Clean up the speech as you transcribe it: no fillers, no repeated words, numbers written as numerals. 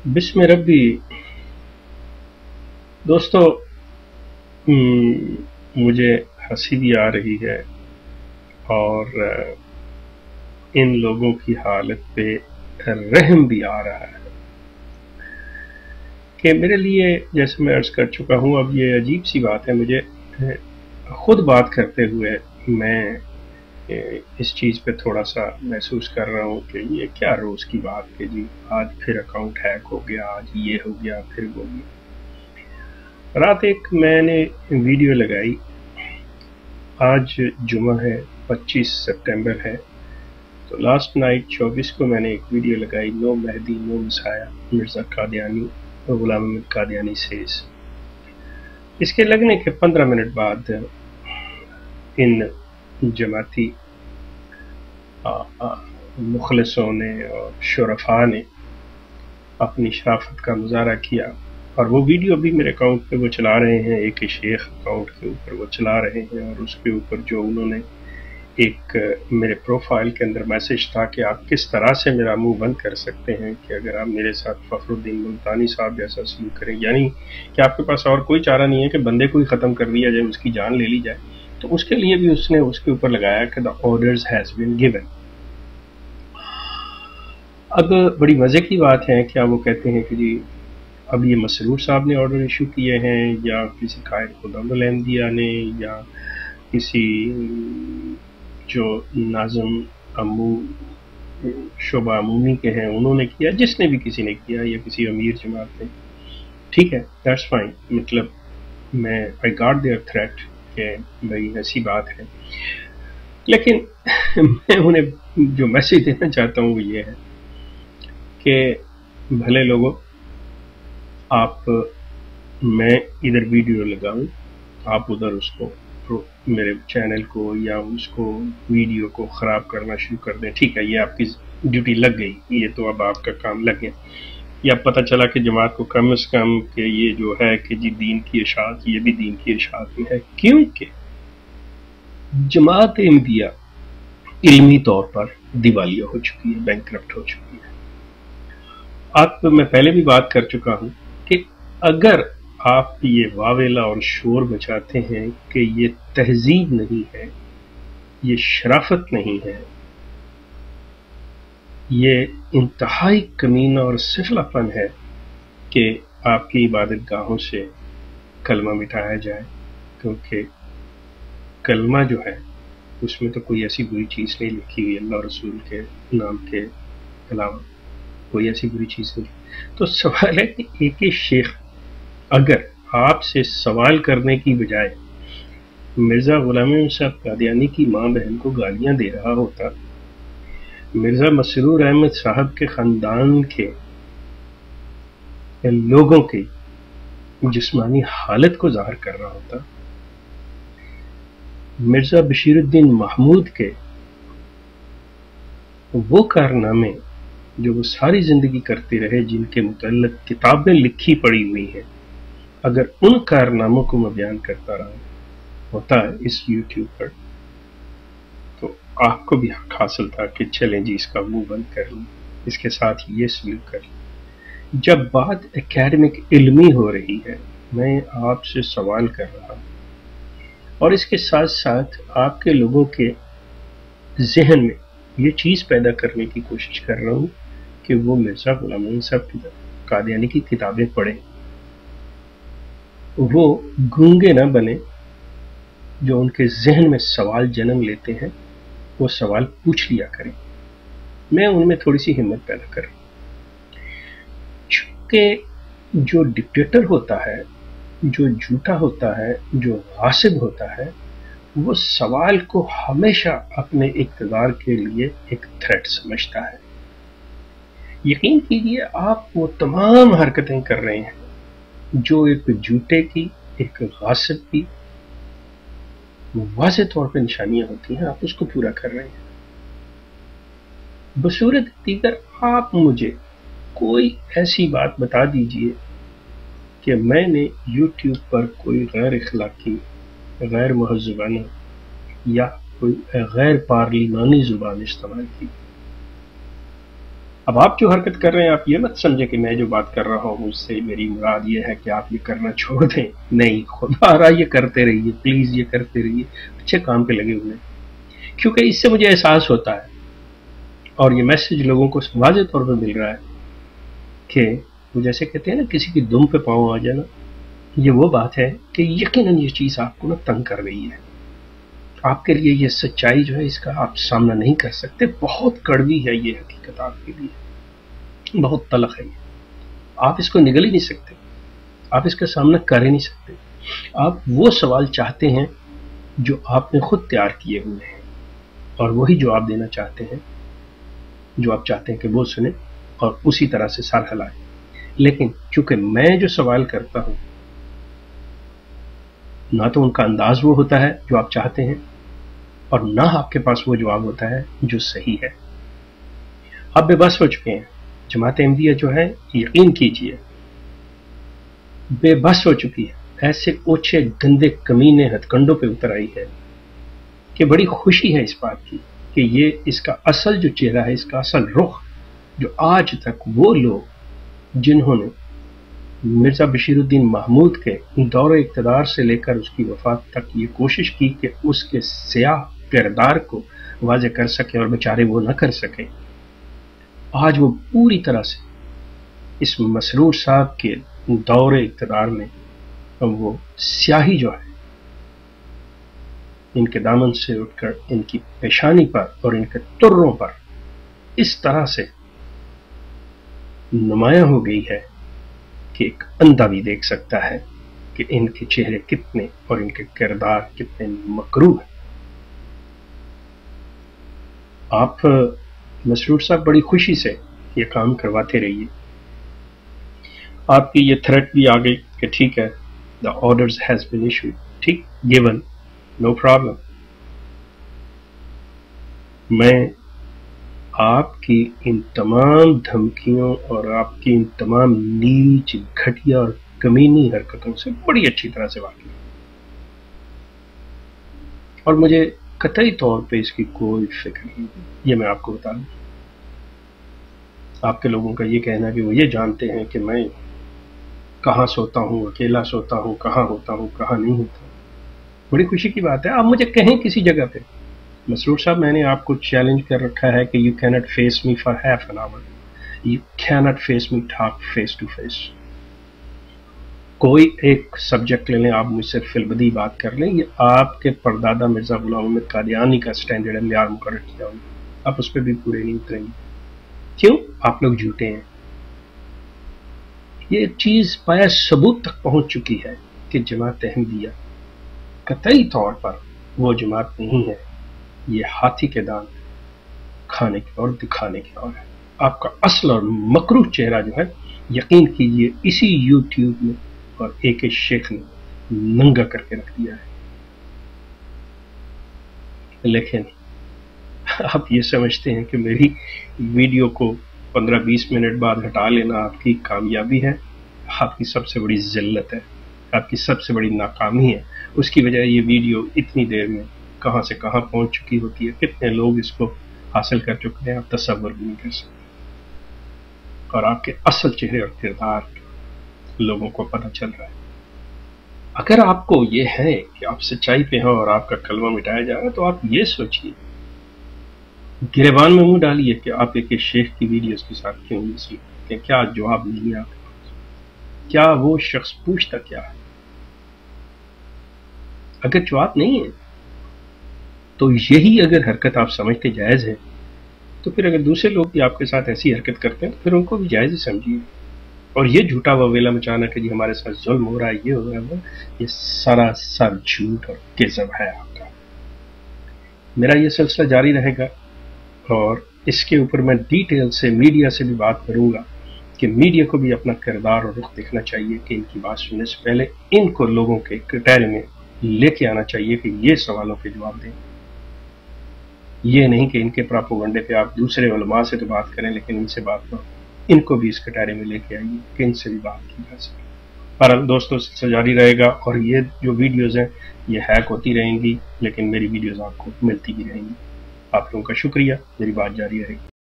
بسم ربی دوستو، مجھے ہنسی بھی آ رہی ہے اور ان لوگوں کی حالت پہ رحم بھی آ رہا ہے کہ میرے لیے، جیسے میں عرض کر چکا ہوں، اب یہ عجیب سی بات ہے مجھے خود بات کرتے ہوئے میں اس چیز پہ تھوڑا سا محسوس کر رہا ہوں کہ یہ کیا روز کی بات کہ جی آج پھر اکاؤنٹ ہیک ہو گیا، آج یہ ہو گیا، پھر وہ گیا۔ رات ایک میں نے ویڈیو لگائی، آج جمعہ ہے، 25 سپٹمبر ہے، تو لاسٹ نائٹ 24 کو میں نے ایک ویڈیو لگائی، نو مہدی نو مسایا مرزا قادیانی غلام احمد قادیانی سیز۔ اس کے لگنے کے 15 منٹ بعد ان جماعتی مخلصوں نے اور شرفاء نے اپنی شرافت کا مظاہرہ کیا، اور وہ ویڈیو بھی میرے اکاؤنٹ پہ وہ چلا رہے ہیں، ایک شیخ اکاؤنٹ کے اوپر وہ چلا رہے ہیں، اور اس کے اوپر جو انہوں نے ایک میرے پروفائل کے اندر میسج تھا کہ آپ کس طرح سے میرا منہ بند کر سکتے ہیں کہ اگر آپ میرے ساتھ فخر الدین ملتانی صاحب جیسا سلوک کریں، یعنی کہ آپ کے پاس اور کوئی چارہ نہیں ہے کہ بندے کو ہی ختم کر دیا جائے، اس کی جان لے لی جائے، تو اس کے لیے بھی اس نے اس کے اوپر لگایا کہ the orders has been given۔ اب بڑی مزے کی بات ہے، کیا وہ کہتے ہیں کہ جی اب یہ مسرور صاحب نے آرڈر ایشو کیے ہیں، یا کسی قائد خدام الانبیاء نے، یا کسی جو ناظم امو شعبہ عمومی کے ہیں انہوں نے کیا، جس نے بھی کسی نے کیا، یا کسی امیر جماعت نے، ٹھیک ہے، دیٹس فائن۔ مطلب میں آئی گاٹ دیئر تھریٹ کہ بھائی ایسی بات ہے، لیکن میں انہیں جو میسج دینا چاہتا ہوں وہ یہ ہے کہ بھلے لوگوں، آپ میں ادھر ویڈیو لگاؤں، آپ ادھر اس کو میرے چینل کو یا اس کو ویڈیو کو خراب کرنا شروع کر دیں، ٹھیک ہے، یہ آپ کی ڈیوٹی لگ گئی، یہ تو اب آپ کا کام لگ گیا، یا پتہ چلا کہ جماعت کو کم از کم کہ یہ جو ہے کہ جی دین کی اشاعت، یہ بھی دین کی اشاعت میں ہے، کیونکہ جماعت احمدیہ علمی طور پر دیوالیہ ہو چکی ہے، بینکرپٹ ہو چکی ہے۔ آپ میں پہلے بھی بات کر چکا ہوں کہ اگر آپ یہ واویلا اور شور بچاتے ہیں کہ یہ تہذیب نہیں ہے، یہ شرافت نہیں ہے، یہ انتہائی کمینہ اور سفلہ پن ہے کہ آپ کی عبادت گاہوں سے کلمہ مٹایا جائے، کیونکہ کلمہ جو ہے اس میں تو کوئی ایسی بری چیز نہیں لکھی ہوئی، اللہ رسول کے نام کے علاوہ کوئی ایسی بری چیز نہیں۔ تو سوال ہے کہ ایک شیخ اگر آپ سے سوال کرنے کی بجائے مرزا غلام احمد صاحب قادیانی کی ماں بہن کو گالیاں دے رہا ہوتا، مرزا مسرور احمد صاحب کے خاندان کے لوگوں کی جسمانی حالت کو ظاہر کر رہا ہوتا، مرزا بشیر الدین محمود کے وہ کارنامے جو وہ ساری زندگی کرتے رہے، جن کے متعلق کتابیں لکھی پڑی ہوئی ہیں، اگر ان کارناموں کو میں بیان کرتا رہا ہوتا ہے اس یوٹیوب پر، تو آپ کو بھی حق حاصل تھا کہ چلیں جی اس کا منہ بند کر لیں، اس کے ساتھ یہ سلوک کر لیں۔ جب بات اکیڈمک علمی ہو رہی ہے، میں آپ سے سوال کر رہا ہوں، اور اس کے ساتھ ساتھ آپ کے لوگوں کے ذہن میں یہ چیز پیدا کرنے کی کوشش کر رہا ہوں کہ وہ مرزا غلام احمد صاحب قادیانی کی کتابیں پڑھیں، وہ گونگے نہ بنے، جو ان کے ذہن میں سوال جنم لیتے ہیں وہ سوال پوچھ لیا کریں، میں ان میں تھوڑی سی ہمت پیدا کروں، چونکہ جو ڈکٹیٹر ہوتا ہے، جو جھوٹا ہوتا ہے، جو غاصب ہوتا ہے، وہ سوال کو ہمیشہ اپنے اقتدار کے لیے ایک تھریٹ سمجھتا ہے۔ یقین کیجئے آپ وہ تمام حرکتیں کر رہے ہیں جو ایک جھوٹے کی، ایک غاصب کی واضح طور پہ نشانیاں ہوتی ہیں، آپ اس کو پورا کر رہے ہیں۔ بصورت دیگر آپ مجھے کوئی ایسی بات بتا دیجئے کہ میں نے یوٹیوب پر کوئی غیر اخلاقی، غیر مہذبانہ یا کوئی غیر پارلیمانی زبان استعمال کی، اب آپ جو حرکت کر رہے ہیں، آپ یہ مت سمجھیں کہ میں جو بات کر رہا ہوں اس سے میری مراد یہ ہے کہ آپ یہ کرنا چھوڑ دیں. نہیں، خدا رہا یہ کرتے رہیے، پلیز یہ کرتے رہیے، اچھے کام پہ لگے ہوئے ہیں. کیونکہ اس سے مجھے احساس ہوتا ہے اور یہ میسج لوگوں کو واضح طور پہ مل رہا ہے کہ وہ جیسے کہتے ہیں نا کسی کی دم پہ پاؤں آ جانا، یہ وہ بات ہے کہ یقیناً یہ چیز آپ کو نا تنگ کر رہی ہے. آپ کے لیے یہ سچائی جو ہے اس کا آپ سامنا نہیں کر سکتے. بہت کڑوی ہے یہ حقیقت، آپ کے لیے بہت تلخ ہے یہ. آپ اس کو نگل ہی نہیں سکتے، آپ اس کا سامنا کر ہی نہیں سکتے. آپ وہ سوال چاہتے ہیں جو آپ نے خود تیار کیے ہوئے ہیں اور وہی جو آپ دینا چاہتے ہیں، جو آپ چاہتے ہیں کہ وہ سنیں اور اسی طرح سے سر ہلائیں. لیکن چونکہ میں جو سوال کرتا ہوں نہ تو ان کا انداز وہ ہوتا ہے جو آپ چاہتے ہیں اور نہ آپ کے پاس وہ جواب ہوتا ہے جو صحیح ہے. آپ بے بس ہو چکے ہیں. جماعت احمدیہ جو ہے یقین کیجئے بے بس ہو چکی ہے. ایسے اوچھے گندے کمینے ہتھ کنڈوں پہ اتر آئی ہے کہ بڑی خوشی ہے اس بات کی کہ یہ اس کا اصل جو چہرہ ہے، اس کا اصل رخ، جو آج تک وہ لوگ جنہوں نے مرزا بشیر الدین محمود کے دور اقتدار سے لے کر اس کی وفات تک یہ کوشش کی کہ اس کے سیاہ کردار کو واضح کر سکے اور بیچارے وہ نہ کر سکے، آج وہ پوری طرح سے اس مسرور صاحب کے دور اقتدار میں وہ سیاہی جو ہے ان کے دامن سے اٹھ کر ان کی پیشانی پر اور ان کے تروں پر اس طرح سے نمایاں ہو گئی ہے کہ ایک اندھا بھی دیکھ سکتا ہے کہ ان کے چہرے کتنے اور ان کے کردار کتنے مکروہ ہیں. آپ مسرور صاحب بڑی خوشی سے یہ کام کرواتے رہیے. آپ کی یہ تھریٹ بھی آ گئی کہ ٹھیک ہے، the orders has been issued، ٹھیک، given، no problem. میں آپ کی ان تمام دھمکیوں اور آپ کی ان تمام نیچ گھٹیا اور کمینی حرکتوں سے بڑی اچھی طرح سے واقف ہوں اور مجھے قطعی طور پہ اس کی کوئی فکر نہیں. یہ میں آپ کو بتا دوں، آپ کے لوگوں کا یہ کہنا کہ وہ یہ جانتے ہیں کہ میں کہاں سوتا ہوں، اکیلا سوتا ہوں، کہاں ہوتا ہوں، کہاں نہیں ہوتا. بڑی خوشی کی بات ہے. آپ مجھے کہیں کسی جگہ پہ، مسرور صاحب میں نے آپ کو چیلنج کر رکھا ہے کہ you can't face me for half an hour, you can't face me talk face to face. کوئی ایک سبجیکٹ لے لیں، آپ مجھ سے فی البدی بات کر لیں، یہ آپ کے پردادا مرزا غلام محمد قادیانی کا سٹینڈرڈ ہے، معیار مقرر کیا ہوں، آپ اس پہ بھی پورے نہیں اتریں گے. کیوں؟ آپ لوگ جھوٹے ہیں. یہ چیز پایا ثبوت تک پہنچ چکی ہے کہ جماعت احمدیہ قطعی طور پر وہ جماعت نہیں ہے. یہ ہاتھی کے دانت کھانے کے اور دکھانے کے اور ہے. آپ کا اصل اور مکروہ چہرہ جو ہے یقین کیجیے اسی یوٹیوب میں اور ایک شیخ نے ننگا کر کے رکھ دیا ہے. لیکن آپ یہ سمجھتے ہیں کہ میری ویڈیو کو 15-20 منٹ بعد ہٹا لینا آپ کی کامیابی ہے. آپ کی سب سے بڑی ذلت ہے، آپ کی سب سے بڑی ناکامی ہے. اس کی وجہ یہ ویڈیو اتنی دیر میں کہاں سے کہاں پہنچ چکی ہوتی ہے، کتنے لوگ اس کو حاصل کر چکے ہیں، آپ تصور بھی نہیں کر سکتے. اور آپ کے اصل چہرے اور کردار لوگوں کو پتہ چل رہا ہے. اگر آپ کو یہ ہے کہ آپ سچائی پہ ہیں اور آپ کا کلمہ مٹایا جا رہا ہے تو آپ یہ سوچئے، گریبان میں منہ ڈالیے کہ آپ ایک شیخ کی ویڈیوز کے ساتھ کیوں نہیں، کہ کیا جواب نہیں ہے آپ کے پاس؟ کیا وہ شخص پوچھتا کیا ہے؟ اگر جواب نہیں ہے تو یہی اگر حرکت آپ سمجھتے جائز ہے تو پھر اگر دوسرے لوگ بھی آپ کے ساتھ ایسی حرکت کرتے ہیں تو پھر ان کو بھی جائز ہی سمجھیے. اور یہ جھوٹا وویلا مچانا کہ جی ہمارے ساتھ ظلم ہو رہا ہے، یہ ہو رہا ہے، یہ سراسر جھوٹ اور کذب ہے آپ کا. میرا یہ سلسلہ جاری رہے گا اور اس کے اوپر میں ڈیٹیل سے میڈیا سے بھی بات کروں گا کہ میڈیا کو بھی اپنا کردار اور رخ دیکھنا چاہیے کہ ان کی بات سننے سے پہلے ان کو لوگوں کے کٹہرے میں لے کے آنا چاہیے کہ یہ سوالوں کے جواب دیں. یہ نہیں کہ ان کے پراپوگنڈے پہ آپ دوسرے علماء سے تو بات کریں لیکن ان سے بات نہ ہو. ان کو بھی اس کٹہرے میں لے کے آئیے کہ ان سے بھی بات کی جا سکے. بہرحال دوستوں سے جاری رہے گا اور یہ جو ویڈیوز ہیں یہ ہیک ہوتی رہیں گی لیکن میری ویڈیوز آپ کو ملتی بھی رہیں گی. آپ لوگوں کا شکریہ، میری بات جاری رہے گی.